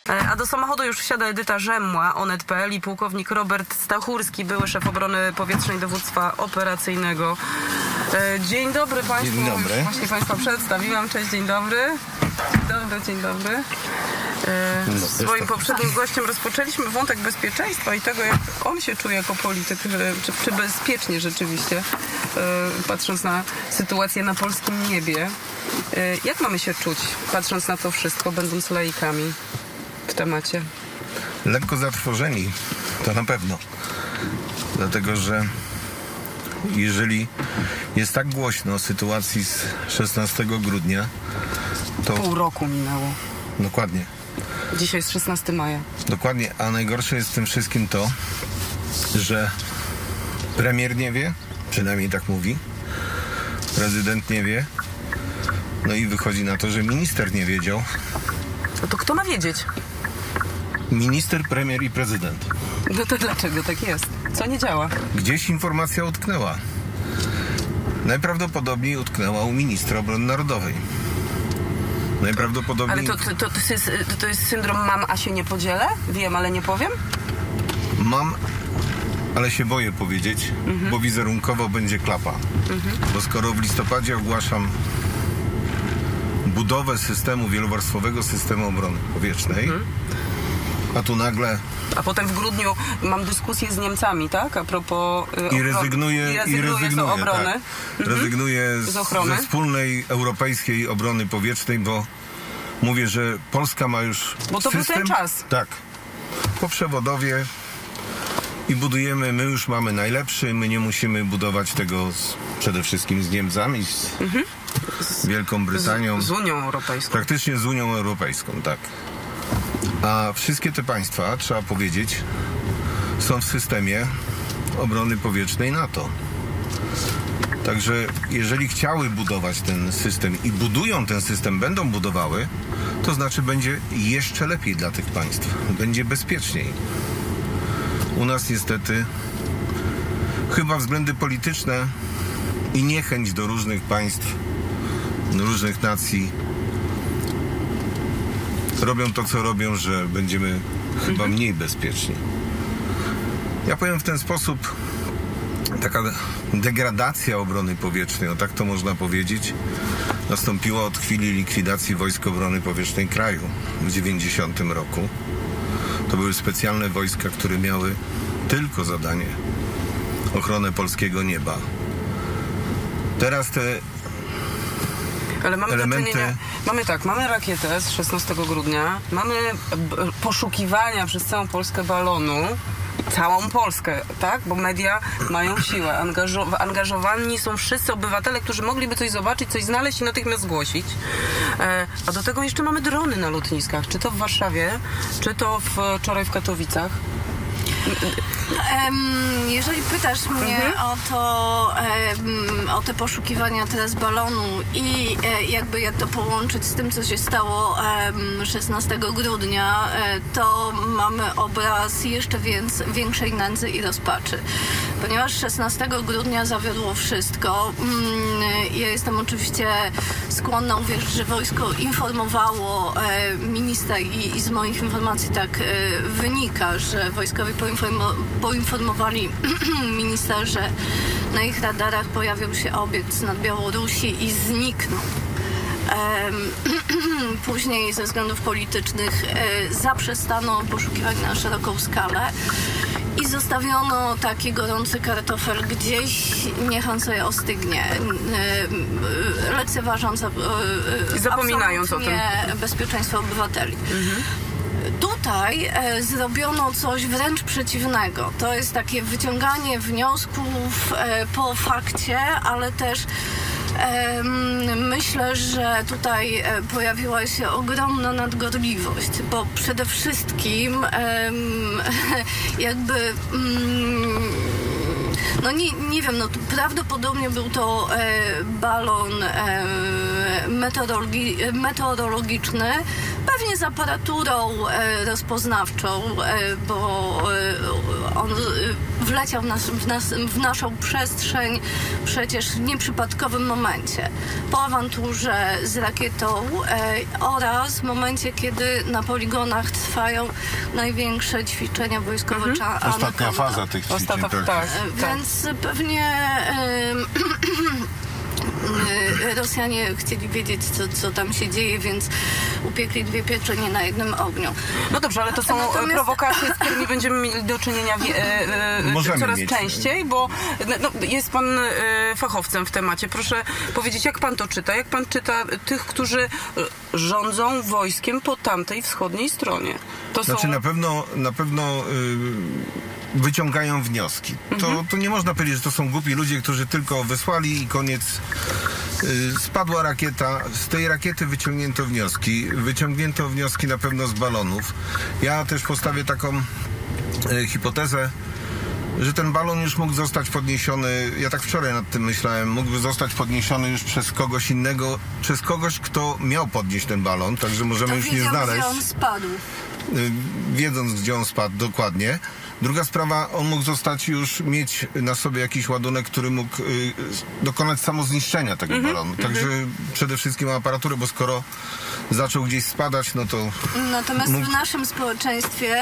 A do samochodu już wsiada Edyta Rzemła, Onet.pl i pułkownik Robert Stachurski, były szef obrony powietrznej dowództwa operacyjnego. Dzień dobry Państwu. Dzień dobry. Już właśnie Państwa przedstawiłam. Cześć, dzień dobry. Dzień dobry. Swoim poprzednim gościem rozpoczęliśmy wątek bezpieczeństwa i tego, jak on się czuje jako polityk, czy bezpiecznie rzeczywiście, patrząc na sytuację na polskim niebie. Jak mamy się czuć, patrząc na to wszystko, będąc laikami w temacie? Lekko zatrwożeni, to na pewno. Dlatego, że jeżeli jest tak głośno o sytuacji z 16 grudnia, to... Pół roku minęło. Dokładnie. Dzisiaj jest 16 maja. Dokładnie, a najgorsze jest w tym wszystkim to, że premier nie wie, przynajmniej tak mówi, prezydent nie wie, no i wychodzi na to, że minister nie wiedział. No to kto ma wiedzieć? Minister, premier i prezydent. No to dlaczego tak jest? Co nie działa? Gdzieś informacja utknęła. Najprawdopodobniej utknęła u ministra obrony narodowej. Najprawdopodobniej... Ale to jest syndrom mam, a się nie podzielę? Wiem, ale nie powiem? Mam, ale się boję powiedzieć, bo wizerunkowo będzie klapa. Bo skoro w listopadzie ogłaszam budowę systemu, wielowarstwowego systemu obrony powietrznej, a tu nagle... A potem w grudniu mam dyskusję z Niemcami, tak? A propos... I rezygnuję z obrony. Tak. Rezygnuję ze wspólnej europejskiej obrony powietrznej, bo mówię, że Polska ma już Bo to system, był ten czas. Tak. Po przewodowie i budujemy, my już mamy najlepszy, my nie musimy budować tego przede wszystkim z Niemcami, z Wielką Brytanią. Z Unią Europejską. Praktycznie z Unią Europejską, tak. A wszystkie te państwa, trzeba powiedzieć, są w systemie obrony powietrznej NATO. Także jeżeli chciały budować ten system i budują ten system, będą budowały, to znaczy będzie jeszcze lepiej dla tych państw. Będzie bezpieczniej. U nas niestety chyba względy polityczne i niechęć do różnych państw, do różnych nacji robią to, co robią, że będziemy chyba mniej bezpieczni. Ja powiem w ten sposób, taka degradacja obrony powietrznej, o tak to można powiedzieć, nastąpiła od chwili likwidacji Wojsk Obrony Powietrznej kraju w 90 roku. To były specjalne wojska, które miały tylko zadanie ochronę polskiego nieba. Teraz te ale mamy elementy... mamy rakietę z 16 grudnia, mamy poszukiwania przez całą Polskę balonu, całą Polskę, tak? Bo media mają siłę. Angażowani są wszyscy obywatele, którzy mogliby coś zobaczyć, coś znaleźć i natychmiast zgłosić. A do tego jeszcze mamy drony na lotniskach. Czy to w Warszawie, czy to wczoraj w Katowicach. Jeżeli pytasz mnie o te poszukiwania teraz balonu i jakby jak to połączyć z tym, co się stało 16 grudnia, to mamy obraz jeszcze większej nędzy i rozpaczy. Ponieważ 16 grudnia zawiodło wszystko, ja jestem oczywiście skłonna uwierzyć, że wojsko informowało ministra i z moich informacji tak wynika, że wojskowi poinformowali ministra, że na ich radarach pojawił się obiekt nad Białorusi i zniknął. Później ze względów politycznych zaprzestano poszukiwań na szeroką skalę i zostawiono taki gorący kartofel gdzieś, niech on sobie ostygnie, lekceważąc zapominając o tym bezpieczeństwo obywateli. Tutaj zrobiono coś wręcz przeciwnego. To jest takie wyciąganie wniosków po fakcie, ale też myślę, że tutaj pojawiła się ogromna nadgorliwość, bo przede wszystkim jakby no nie wiem, no prawdopodobnie był to balon meteorologiczny, pewnie Specjalnie z aparaturą rozpoznawczą, bo on wleciał w naszą przestrzeń przecież w nieprzypadkowym momencie. Po awanturze z rakietą oraz w momencie, kiedy na poligonach trwają największe ćwiczenia wojskowe. Ostatnia faza tych ćwiczeń. Tak. Więc pewnie Rosjanie chcieli wiedzieć, co tam się dzieje, więc upiekli dwie pieczenie na jednym ogniu. No dobrze, ale to są prowokacje, z którymi będziemy mieli do czynienia coraz częściej, bo jest pan fachowcem w temacie. Proszę powiedzieć, jak pan to czyta? Jak pan czyta tych, którzy rządzą wojskiem po tamtej wschodniej stronie? Znaczy na pewno wyciągają wnioski. To nie można powiedzieć, że to są głupi ludzie, którzy tylko wysłali i koniec. Spadła rakieta, z tej rakiety wyciągnięto wnioski. Wyciągnięto wnioski na pewno z balonów. Ja też postawię taką hipotezę, że ten balon już mógł zostać podniesiony, ja tak wczoraj nad tym myślałem, mógłby zostać podniesiony już przez kogoś innego, przez kogoś, kto miał podnieść ten balon, także możemy już nie znaleźć. Gdzie on spadł. Wiedząc, gdzie on spadł, dokładnie. Druga sprawa, on mógł mieć na sobie jakiś ładunek, który mógł dokonać samozniszczenia tego balonu. Także przede wszystkim aparaturę, bo skoro zaczął gdzieś spadać, no to... Natomiast w naszym społeczeństwie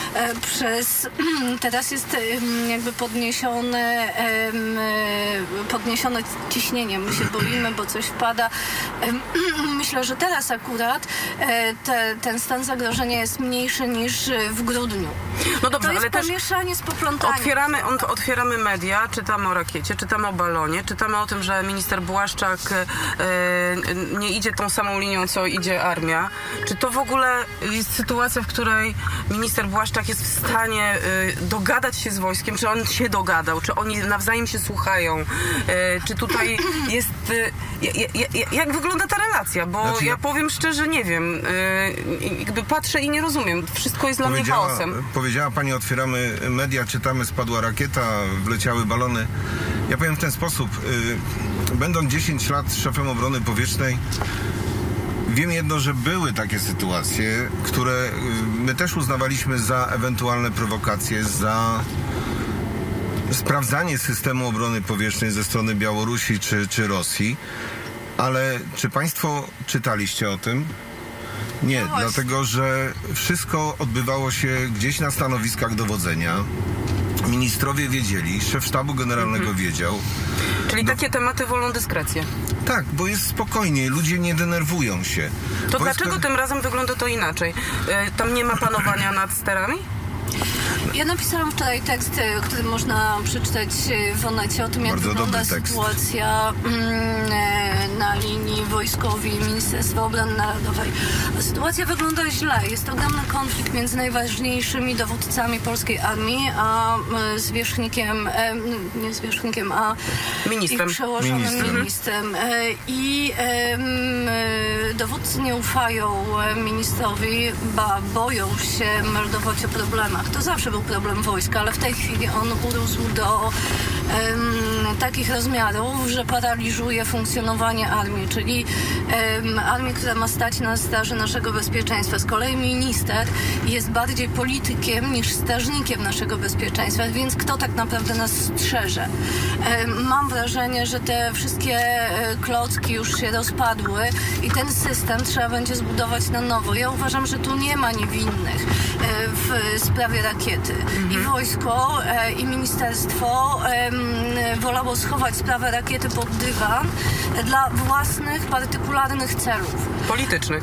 teraz jest jakby podniesione ciśnienie. My się boimy, bo coś wpada. Myślę, że teraz akurat ten stan zagrożenia jest mniejszy niż w grudniu. No dobrze, ale też mieszanie z poplątaniem. Otwieramy media, czytamy o rakiecie, czytamy o balonie, czytamy o tym, że minister Błaszczak nie idzie tą samą linią, co idzie armia. Czy to w ogóle jest sytuacja, w której minister Błaszczak jest w stanie dogadać się z wojskiem? Czy on się dogadał? Czy oni nawzajem się słuchają? Czy tutaj jest... Jak wygląda ta relacja? Bo ja powiem szczerze, nie wiem. Jakby patrzę i nie rozumiem. Wszystko jest dla mnie chaosem. Powiedziała pani, otwieramy media, czytamy, spadła rakieta, wleciały balony. Ja powiem w ten sposób. Będąc 10 lat szefem obrony powietrznej, wiem jedno, że były takie sytuacje, które my też uznawaliśmy za ewentualne prowokacje, za sprawdzanie systemu obrony powietrznej ze strony Białorusi czy Rosji. Ale czy państwo czytaliście o tym? Nie, dlatego że wszystko odbywało się gdzieś na stanowiskach dowodzenia. Ministrowie wiedzieli, szef sztabu generalnego wiedział. Czyli takie tematy wolą dyskrecję. Tak, bo jest spokojnie, ludzie nie denerwują się. To dlaczego tym razem wygląda to inaczej? Tam nie ma panowania nad sterami? Ja napisałam wczoraj tekst, który można przeczytać w Onecie o tym, jak wygląda sytuacja na linii wojskowej Ministerstwa Obrony Narodowej. Sytuacja wygląda źle. Jest ogromny konflikt między najważniejszymi dowódcami polskiej armii, a zwierzchnikiem, nie zwierzchnikiem, a ministrem. Ich przełożonym ministrem. I dowódcy nie ufają ministrowi, boją się meldować o problemach. To zawsze był problem wojska, ale w tej chwili on urósł do takich rozmiarów, że paraliżuje funkcjonowanie armii, czyli armii, która ma stać na straży naszego bezpieczeństwa. Z kolei minister jest bardziej politykiem niż strażnikiem naszego bezpieczeństwa, więc kto tak naprawdę nas strzeże? Mam wrażenie, że te wszystkie klocki już się rozpadły i ten system trzeba będzie zbudować na nowo. Ja uważam, że tu nie ma niewinnych w sprawie rakiety. I wojsko, i ministerstwo wolało schować sprawę rakiety pod dywan dla własnych, partykularnych celów. Politycznych.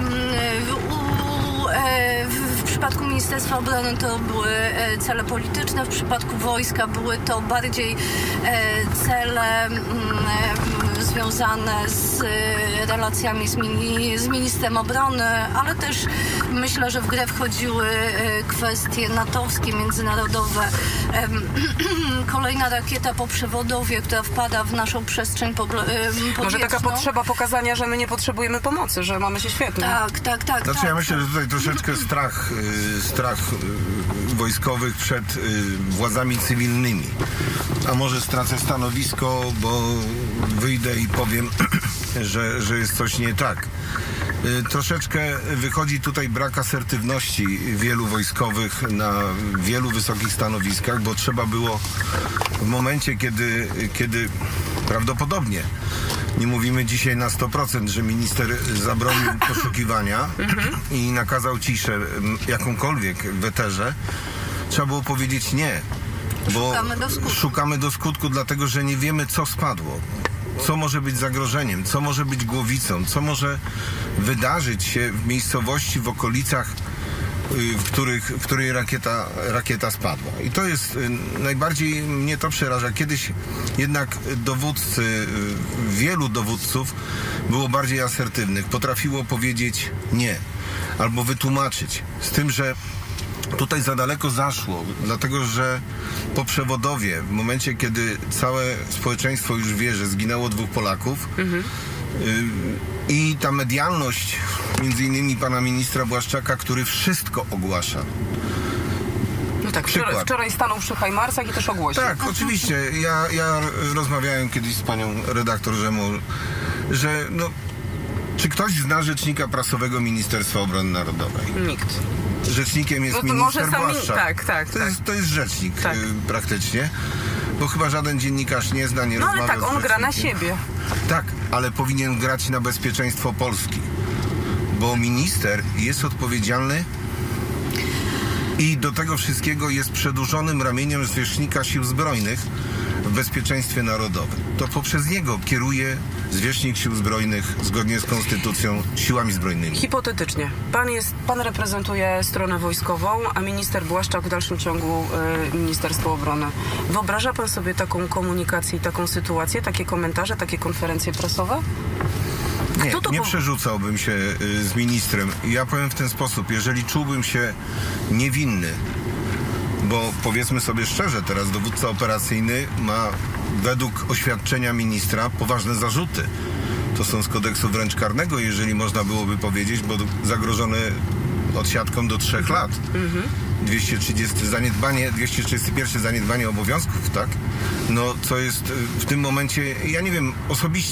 W przypadku Ministerstwa Obrony to były cele polityczne, w przypadku wojska były to bardziej cele związane z relacjami z ministrem obrony, ale też myślę, że w grę wchodziły kwestie natowskie, międzynarodowe. Kolejna rakieta poprzewodowie, która wpada w naszą przestrzeń powietrzną. Może taka potrzeba pokazania, że my nie potrzebujemy pomocy, że mamy się świetnie. Tak. Znaczy ja myślę, że tutaj troszeczkę strach wojskowych przed władzami cywilnymi. A może stracę stanowisko, bo wyjdę i powiem że jest coś nie tak. Troszeczkę wychodzi tutaj brak asertywności wielu wojskowych na wielu wysokich stanowiskach, bo trzeba było w momencie, kiedy prawdopodobnie, nie mówimy dzisiaj na 100%, że minister zabronił poszukiwania i nakazał ciszę jakąkolwiek w eterze, trzeba było powiedzieć nie, bo szukamy do skutku, dlatego że nie wiemy, co spadło. Co może być zagrożeniem, co może być głowicą, co może wydarzyć się w miejscowości, w okolicach, w której rakieta spadła. I to jest, najbardziej mnie to przeraża. Kiedyś jednak dowódcy, wielu dowódców było bardziej asertywnych, potrafiło powiedzieć nie, albo wytłumaczyć. Z tym, że tutaj za daleko zaszło, dlatego że po przewodowie, w momencie, kiedy całe społeczeństwo już wie, że zginęło 2 Polaków, i ta medialność, między innymi pana ministra Błaszczaka, który wszystko ogłasza. No tak, wczoraj stanął przy Hajmarsach i też ogłosił. Tak, oczywiście. Ja rozmawiałem kiedyś z panią redaktor Rzemur, że no, czy ktoś zna rzecznika prasowego Ministerstwa Obrony Narodowej? Nikt. Rzecznikiem jest No to minister może sami, Błaszczak. tak. To jest rzecznik Tak. Praktycznie, bo chyba żaden dziennikarz nie zna, nie No rozmawia ale tak, z on gra na rzecznikiem. siebie. Tak, ale powinien grać na bezpieczeństwo Polski, bo minister jest odpowiedzialny i do tego wszystkiego jest przedłużonym ramieniem zwierzchnika Sił Zbrojnych w bezpieczeństwie narodowym. To poprzez niego kieruje zwierzchnik Sił Zbrojnych zgodnie z konstytucją siłami zbrojnymi. Hipotetycznie. Pan reprezentuje stronę wojskową, a minister Błaszczak w dalszym ciągu Ministerstwo Obrony. Wyobraża pan sobie taką komunikację i taką sytuację, takie komentarze, takie konferencje prasowe? Nie przerzucałbym się z ministrem. Ja powiem w ten sposób, jeżeli czułbym się niewinny, bo powiedzmy sobie szczerze, teraz dowódca operacyjny ma według oświadczenia ministra poważne zarzuty. To są z kodeksu wręcz karnego, jeżeli można byłoby powiedzieć, bo zagrożone odsiadką do 3 lat. 231 zaniedbanie obowiązków, tak? No, co jest w tym momencie, ja nie wiem,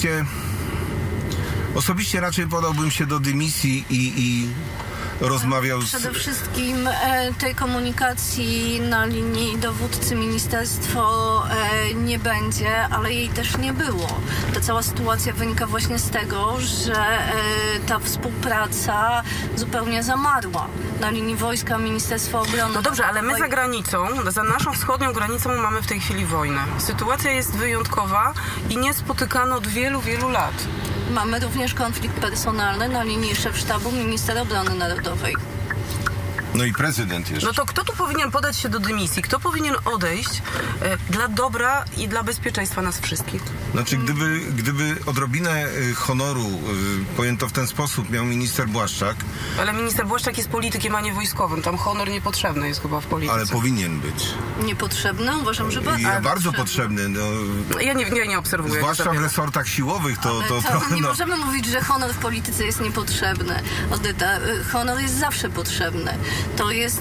osobiście raczej podałbym się do dymisji i rozmawiał z... Przede wszystkim tej komunikacji na linii dowódcy ministerstwo nie będzie, ale jej też nie było. Ta cała sytuacja wynika właśnie z tego, że ta współpraca zupełnie zamarła na linii wojska, Ministerstwa Obrony. No dobrze, ale my za granicą, za naszą wschodnią granicą mamy w tej chwili wojnę. Sytuacja jest wyjątkowa i niespotykana od wielu, wielu lat. Mamy również konflikt personalny na linii szef sztabu minister obrony narodowej. No i prezydent jeszcze. No to kto tu powinien podać się do dymisji? Kto powinien odejść dla dobra i dla bezpieczeństwa nas wszystkich? Znaczy, gdyby odrobinę honoru pojęto w ten sposób miał minister Błaszczak... Ale minister Błaszczak jest politykiem, a nie wojskowym. Tam honor niepotrzebny jest chyba w polityce. Ale powinien być. Niepotrzebny? Uważam, że Bardzo potrzebny. No, Ja nie obserwuję. zwłaszcza w resortach siłowych to trochę... Nie możemy mówić, że honor w polityce jest niepotrzebny. Odyta, honor jest zawsze potrzebny. To jest,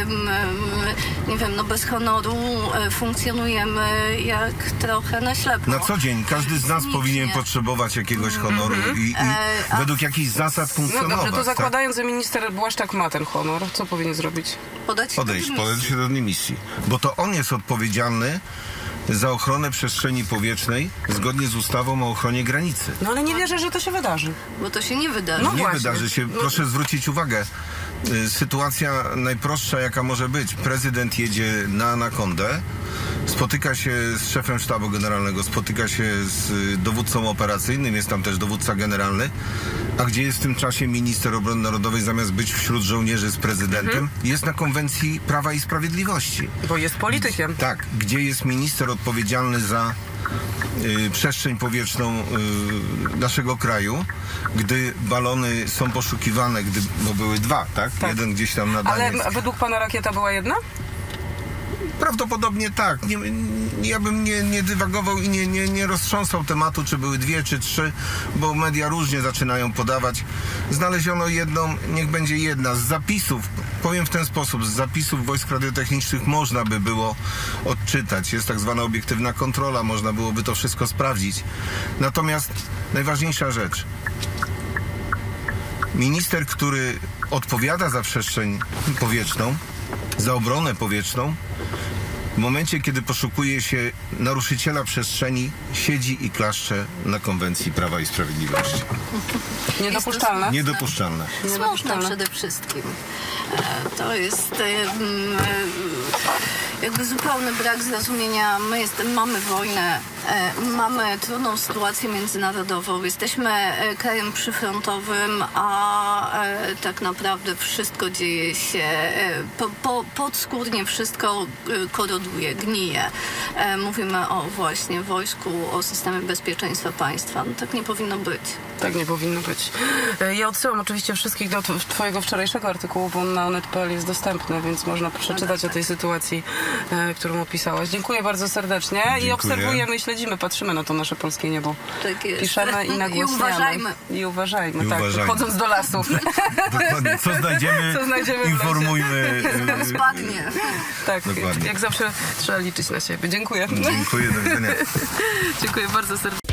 nie wiem, no bez honoru funkcjonujemy jak trochę na ślepo. Na co dzień każdy z nas powinien potrzebować jakiegoś honoru i według jakichś zasad No funkcjonować. dobrze, to tak? zakładając, że minister Błaszczak ma ten honor, co powinien zrobić? Podać się do dymisji. Bo to on jest odpowiedzialny za ochronę przestrzeni powietrznej zgodnie z ustawą o ochronie granicy. No ale nie wierzę, że to się wydarzy. Bo to się nie wydarzy. No Nie właśnie. wydarzy się. Proszę zwrócić uwagę. Sytuacja najprostsza, jaka może być. Prezydent jedzie na Anakondę, spotyka się z szefem sztabu generalnego, spotyka się z dowódcą operacyjnym, jest tam też dowódca generalny, a gdzie jest w tym czasie minister obrony narodowej, zamiast być wśród żołnierzy z prezydentem, jest na konwencji Prawa i Sprawiedliwości. Bo jest politykiem. Tak, gdzie jest minister odpowiedzialny za przestrzeń powietrzną naszego kraju, gdy balony są poszukiwane, bo były 2, tak? Tak. Jeden gdzieś tam na Ale Daniec. według pana rakieta była jedna? prawdopodobnie tak. Ja bym nie dywagował i nie roztrząsał tematu, czy były 2 czy 3, bo media różnie zaczynają podawać. Znaleziono jedną, niech będzie jedna. Z zapisów, powiem w ten sposób, z zapisów wojsk radiotechnicznych można by było odczytać. Jest tak zwana obiektywna kontrola, można byłoby to wszystko sprawdzić. Natomiast najważniejsza rzecz. Minister, który odpowiada za przestrzeń powietrzną, za obronę powietrzną, w momencie, kiedy poszukuje się naruszyciela przestrzeni, siedzi i klaszcze na konwencji Prawa i Sprawiedliwości. Niedopuszczalne. Niedopuszczalne. Smutne przede wszystkim. To jest jakby zupełny brak zrozumienia. Mamy wojnę, mamy trudną sytuację międzynarodową, jesteśmy krajem przyfrontowym, a tak naprawdę wszystko dzieje się, podskórnie wszystko koroduje, gnije. Mówimy o właśnie wojsku, o systemie bezpieczeństwa państwa. No, tak nie powinno być. Tak nie powinno być. Ja odsyłam oczywiście wszystkich do twojego wczorajszego artykułu, bo on na onet.pl jest dostępny, więc można przeczytać o tej sytuacji, którą opisałaś. Dziękuję bardzo serdecznie. Dziękuję. I obserwujemy i śledzimy, patrzymy na to nasze polskie niebo. Tak jest. Piszemy i nagłaśniamy. I uważajmy. I Tak, uważajmy. chodząc do lasów. Dokładnie. Co znajdziemy, Co znajdziemy w lesie. informujmy. Spadnie. Tak, Dokładnie. jak zawsze trzeba liczyć na siebie. Dziękuję. Dziękuję, do widzenia. Dziękuję bardzo serdecznie.